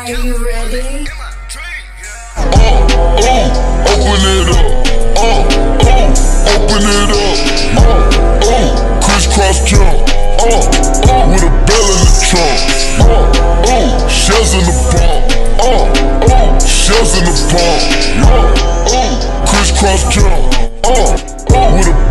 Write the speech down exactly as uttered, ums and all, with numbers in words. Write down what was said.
Are you ready? Uh, uh, open it up. Uh, uh, open it up. Uh, uh, crisscross jump. Uh, uh, with a bell in the trunk. Uh, uh, shells in the bump. Uh, uh, shells in the bump. Uh, uh, crisscross jump. Uh, uh, with a